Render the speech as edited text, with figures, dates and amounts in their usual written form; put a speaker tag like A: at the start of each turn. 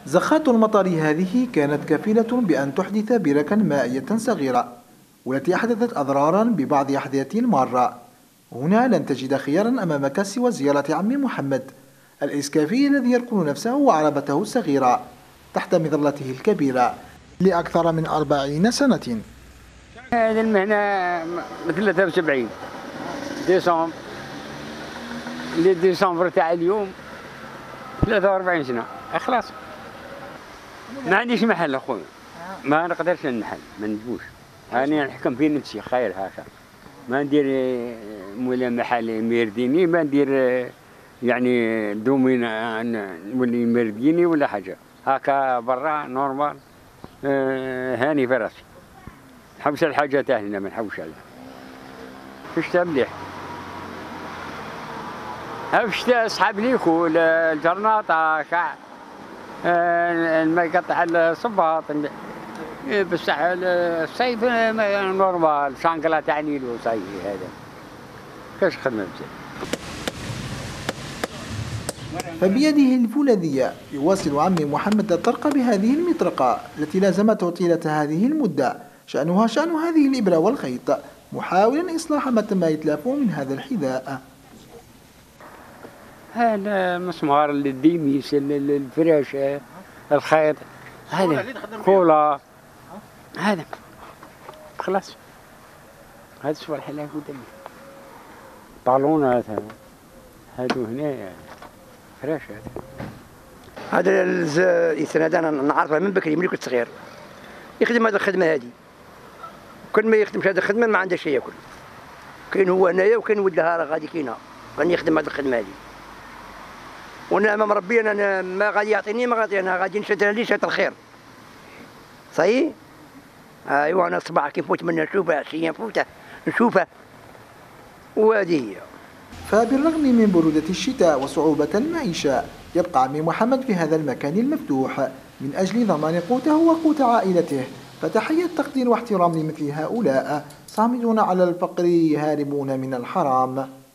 A: زخات المطر هذه كانت كفيلة بأن تحدث بركا مائية صغيرة، والتي أحدثت أضرارا ببعض أحذية المارة. هنا لن تجد خيارا أمامك سوى زيارة عمي محمد الإسكافي الذي يركن نفسه وعربته الصغيرة تحت مظلته الكبيرة لأكثر من 40 سنة.
B: هذه المهنة مثل 73 ديسمبر ديسمبر تاع اليوم 43 سنة خلاص. ما عنديش محل اخويا، ما نقدرش نحل، ما نجوش. أنا نحكم في نفسي خير هكا، ما ندير مولا محل ميرديني، ما ندير يعني دومين نولي ميرديني ولا حاجة هكا برا نورمال. هاني في راسي، نحوس على الحاجة تاعنا ما نحوش عليها. في الشتا مليح، في الشتا أصحاب ليكو الجرناطة كاع الماء يقطع الصباط، بصح الصيف نورمال شانقلا تاع نيلو صيفي هذا كاش خدمة بزاف.
A: فبيده الفولاذية يواصل عمي محمد الطرق بهذه المطرقة التي لازمته طيلة هذه المدة، شأنها شأن هذه الإبرة والخيط، محاولا إصلاح ما يتلف من هذا الحذاء.
B: هذا مسمار الديميس الفراش الخيط هذا كولا هذا خلاص. هذا الصباح حلاك قدامي طالونات هادو هنا فراش
C: هذا الانسان هذا انا نعرفه من بكري ملي كنت صغير يخدم هذه الخدمه هذه، كل ما يخدمش هذه الخدمه ما عنده شيء ياكل. كاين هو هنايا وكاين ولدها راه غادي كاينه غادي يخدم هذه الخدمه هذه، وانا امام ربي انا ما غادي يعطيني ما غادي انا غادي نشد لي شات الخير صحيح. ايوا انا الصباح كي نفوت منه نشوفه، عشيه نفوته نشوفه، وهذه هي.
A: فبالرغم من برودة الشتاء وصعوبة المعيشة يبقى عمي محمد في هذا المكان المفتوح من أجل ضمان قوته وقوت عائلته. فتحية تقدير واحترام لمثل هؤلاء صامدون على الفقر هاربون من الحرام.